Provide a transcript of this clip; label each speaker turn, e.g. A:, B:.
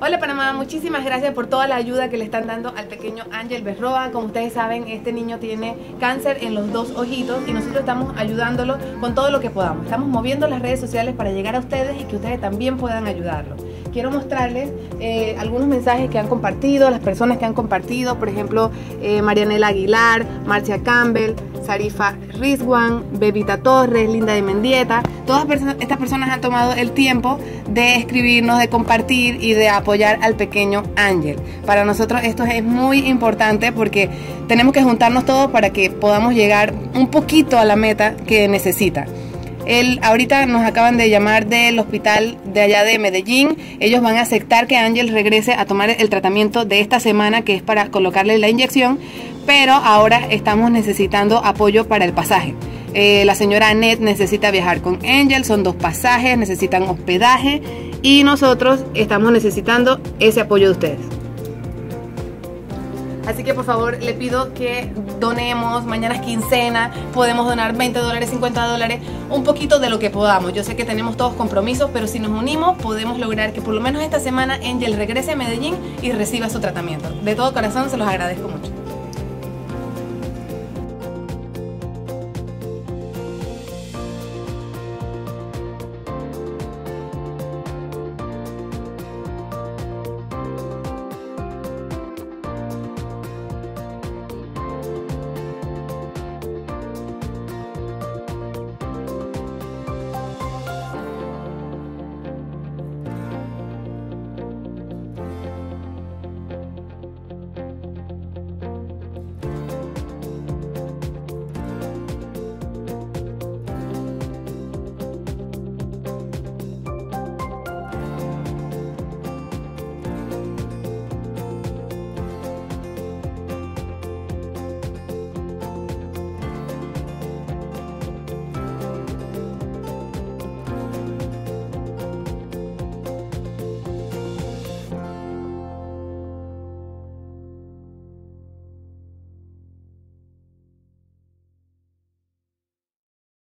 A: Hola Panamá, muchísimas gracias por toda la ayuda que le están dando al pequeño Ángel Berroa. Como ustedes saben, este niño tiene cáncer en los dos ojitos y nosotros estamos ayudándolo con todo lo que podamos. Estamos moviendo las redes sociales para llegar a ustedes y que ustedes también puedan ayudarlo. Quiero mostrarles algunos mensajes que han compartido, las personas que han compartido, por ejemplo, Marianela Aguilar, Marcia Campbell, Sarifa Rizwan, Bebita Torres, Linda de Mendieta. Todas estas personas han tomado el tiempo de escribirnos, de compartir y de apoyar al pequeño Ángel. Para nosotros esto es muy importante porque tenemos que juntarnos todos para que podamos llegar un poquito a la meta que necesita. Ahorita nos acaban de llamar del hospital de allá de Medellín. Ellos van a aceptar que Ángel regrese a tomar el tratamiento de esta semana, que es para colocarle la inyección, pero ahora estamos necesitando apoyo para el pasaje. La señora Annette necesita viajar con Ángel, son 2 pasajes, necesitan hospedaje y nosotros estamos necesitando ese apoyo de ustedes. Así que por favor le pido que donemos. Mañana es quincena, podemos donar $20, $50, un poquito de lo que podamos. Yo sé que tenemos todos compromisos, pero si nos unimos podemos lograr que por lo menos esta semana Ángel regrese a Medellín y reciba su tratamiento. De todo corazón se los agradezco mucho.